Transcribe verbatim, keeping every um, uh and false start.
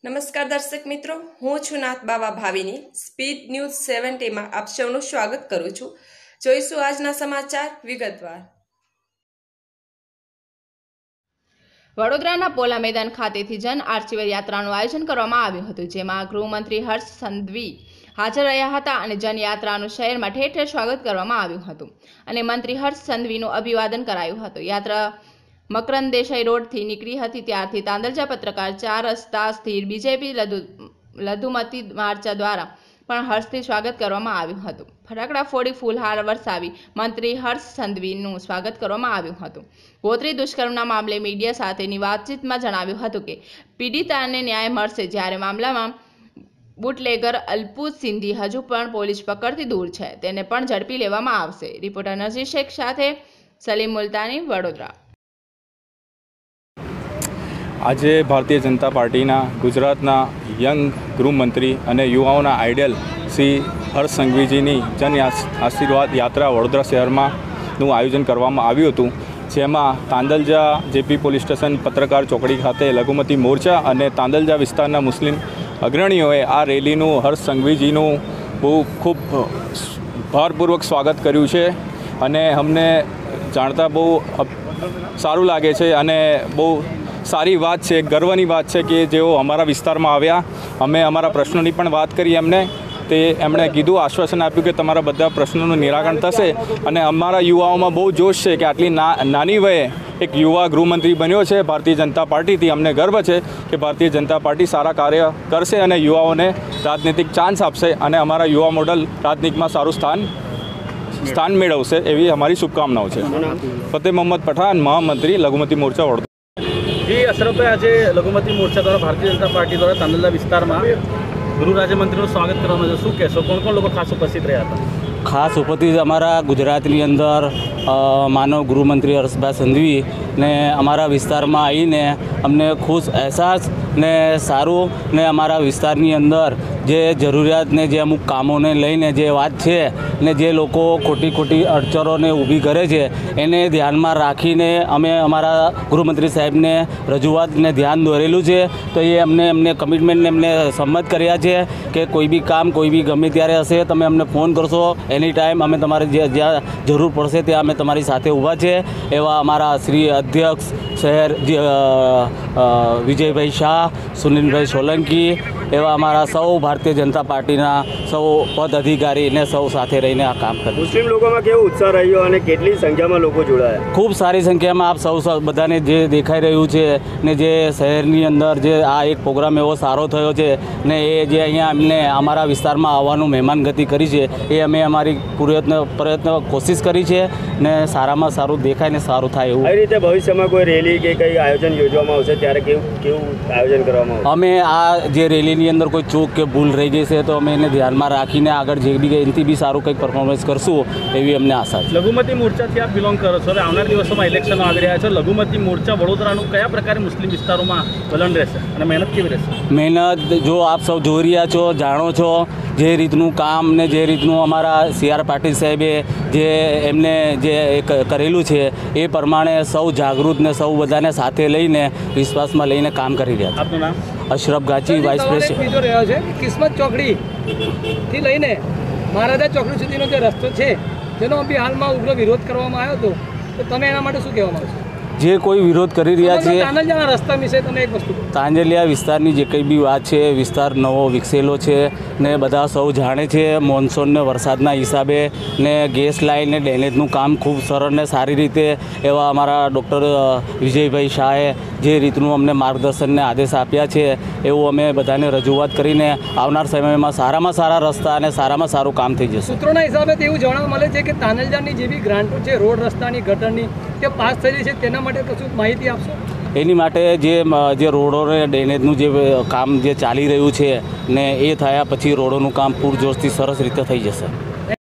નમસ્કાર દર્શક મિત્રો, હું છું નાથ બાવા ભાવીની સ્પીડ ન્યૂઝ સેવન્ટી માં આપ સૌનું સ્વાગત કરું છું। જોઈશું આજના સમાચાર વિગતવાર। વડોદરાના પોલા મેદાન ખાતેથી જન આર્ચીવર યાત્રાનું આયોજન કરવામાં આવ્યું હતું, જેમાં ગૃહમંત્રી હર્ષ સંઘવી હાજર રહ્યા હતા અને જનયાત્રાનું શહેરમાં ઠેર ઠેર સ્વાગત કરવામાં આવ્યું હતું અને મંત્રી હર્ષ સંઘવીનું અભિવાદન કરાયું હતું। યાત્રા મકરંદ દેસાઈ રોડથી નીકળી હતી, ત્યારથી તાંદલજા પત્રકાર ચાર રસ્તા સ્થિર બીજેપી લઘુ લઘુમતી માર્ચા દ્વારા પણ હર્ષથી સ્વાગત કરવામાં આવ્યું હતું। ફટાકડા ફોડી ફૂલહાર વરસાવી મંત્રી હર્ષ સંઘવીનું સ્વાગત કરવામાં આવ્યું હતું। ગોત્રી દુષ્કર્મના મામલે મીડિયા સાથેની વાતચીતમાં જણાવ્યું હતું કે પીડિતાને ન્યાય મળશે, જ્યારે મામલામાં બુટલેગર અલ્પુ સિંધી હજુ પણ પોલીસ પકડથી દૂર છે, તેને પણ ઝડપી લેવામાં આવશે। રિપોર્ટર નઝીર શેખ સાથે સલીમ મુલતાની, વડોદરા। આજે ભારતીય જનતા પાર્ટીના ગુજરાતના યંગ ગૃહમંત્રી અને યુવાઓના આઈડિયલ શ્રી હર્ષ સંઘવીજીની જન આશીર્વાદ યાત્રા વડોદરા શહેરમાંનું આયોજન કરવામાં આવ્યું હતું, જેમાં તાંદલજા જેપી પોલીસ સ્ટેશન, પત્રકાર ચોકડી ખાતે લઘુમતી મોરચા અને તાંદલજા વિસ્તારના મુસ્લિમ અગ્રણીઓએ આ રેલીનું હર્ષ સંઘવીજીનું બહુ ખૂબ ભારપૂર્વક સ્વાગત કર્યું છે અને અમને જાણતા બહુ સારું લાગે છે અને બહુ સારી વાત છે, ગર્વની વાત છે કે જેઓ અમારા વિસ્તારમાં આવ્યા। અમે અમારા પ્રશ્નોની પણ વાત કરી એમને, તે એમણે કીધું, આશ્વાસન આપ્યું કે તમારા બધા પ્રશ્નોનું નિરાકરણ થશે અને અમારા યુવાઓમાં બહુ જોશ છે કે આટલી નાની વયે એક યુવા ગૃહમંત્રી બન્યો છે ભારતીય જનતા પાર્ટીથી। અમને ગર્વ છે કે ભારતીય જનતા પાર્ટી સારા કાર્ય કરશે અને યુવાઓને રાજનીતિક ચાન્સ આપશે અને અમારા યુવા મોડલ રાજનીતિમાં સારું સ્થાન સ્થાન મેળવશે, એવી અમારી શુભકામનાઓ છે। ફતેહ મોહમ્મદ પઠાણ, મહામંત્રી લઘુમતી મોરચા વડોદરા। जी अशरफ आज लघुमती मोर्चा द्वारा भारतीय जनता पार्टी द्वारा तांदलजा विस्तार में गृह राज्यमंत्री स्वागत करवानुं शू कहेशो? कोण कोण लोग खास उपस्थित रह्या हता? खास उपस्थित अमरा गुजरातनी अंदर मानव गृहमंत्री हर्षभाई संघवी ने अमरा विस्तार में आवीने अमने खुश एहसास ने सारू ने अमरा विस्तारनी अंदर जे जरूरियात ने जे अमुक कामों ने लईने जे वात छे ने जे लोको खोटी खोटी अड़चरों ने ऊभी करे छे एने ध्यान में राखीने अमे अमरा गृहमंत्री साहेब ने रजूआत ने ध्यान दोरेलू छे। तो ये अमने अमने कमिटमेंट ने अमने सम्मत कर्या छे कि कोई भी काम कोई भी गमे त्यारे हशे तमे अमने फोन करशो, एनी टाइम अमे तमारे ज्यां जरूर पड़शे त्यां अमे तमारी साथे ऊभा छे। एवा अमरा श्री अध्यक्ष शहर विजय भाई शाह, सुनील भाई सोलंकी, एवं अमरा सौ भारतीय जनता पार्टी सौ पद अधिकारी ने सौ साथे रहीने आ काम कर। मुस्लिम लोगों में केवो उत्साह रह्यो अने केटली संख्या में लोग जोड़ाया? खूब सारी संख्या में आप सौ बधाने जे देखाई रह्युं छे ने जे शहरनी अंदर जे आ एक प्रोग्राम एवो सारो थयो छे ने ए जे अहींया अमने अमारा विस्तारमां आववानुं मेहमानगति करी छे ए अमे अमारी प्रयत्न प्रयत्न कोशिश करी छे ने सारामां सारुं देखाय ने सारुं थाय एवुं। कई रीते भविष्यमां कोई रेली के कई आयोजन योजवामां आवशे त्यारे केवुं केवुं आयोजन करवामां आवशे? अमे आ जे रेलीनी अंदर कोई चूक के भूल रही गई है तो अमे एने ध्यानमां राखीने आगळ जे बी एनथी बी सारूं कंईक परफॉर्मन्स करशुं एवी अमने आशा छे। लघुमती मोर्चाथी आप बिलोंग करो छो, आवनार दिवसोमां इलेक्शनो आवी रह्या छे, लघुमती मोर्चा वडोदरानुं कया प्रकारे मुस्लिम विस्तारोमां वलण रहेशे अने मेहनत केवी रहेशे? मेहनत जो आप सब जोई रह्या छो, जाणो छो जे रीतनुं काम ने जे रीतनुं अमारा सी आर पाटील साहेबे जे एमने जे करेलुं छे ए प्रमाणे सौ जागृत ने सौ बधाने साथे लईने विश्वासमां लईने काम करी रह्या छे। आपनुं नाम? अशरफ गाची, वाइस प्रेसिडेंट। बीजो रह्यो छे किस्मत चौकड़ी थी लईने महाराजा चौकड़ी सुधीनो जे रस्तो छे जेनो अभी हालमां उग्र विरोध करवामां आव्यो हतो, तो तमे एना माटे शुं कहेवा मांगो छो? जे कोई विरोध करी रह्या छे तांदलजाना रस्ता विषे तमे एक वस्तु तांजलिया विस्तारनी जे कंई बी वात छे, विस्तार नवो विकसेलो छे ने बधा सौ जाणे छे। मोन्सून ने वरसादना हिसाबे ने गैस लाइन ने ड्रेनेजनुं काम खूब सरळ ने सारी रीते एवा अमारा डॉक्टर विजयभाई शाहे जे रीतनुं अमने मार्गदर्शन ने आदेश आप्या छे एवुं अमे बधाने रजूआत करीने आवनार समयमां सारामां सारा रस्ता अने सारामां सारुं काम थई जशे। सूत्रोना हिसाबे तेवुं जाणवा मळे छे के तांदलजानी जे बी ग्रांटो छे रोड रस्तानी गटरनी ते पास थई छे, तेना माटे कशुं माहिती आपशो? एनी माटे जे जे रोडो ने ड्रेनेजनुं जे काम जे चाली रह्युं छे ने ए थया पछी रोडोनुं काम पूरजोशथी सरस रीते थई जशे।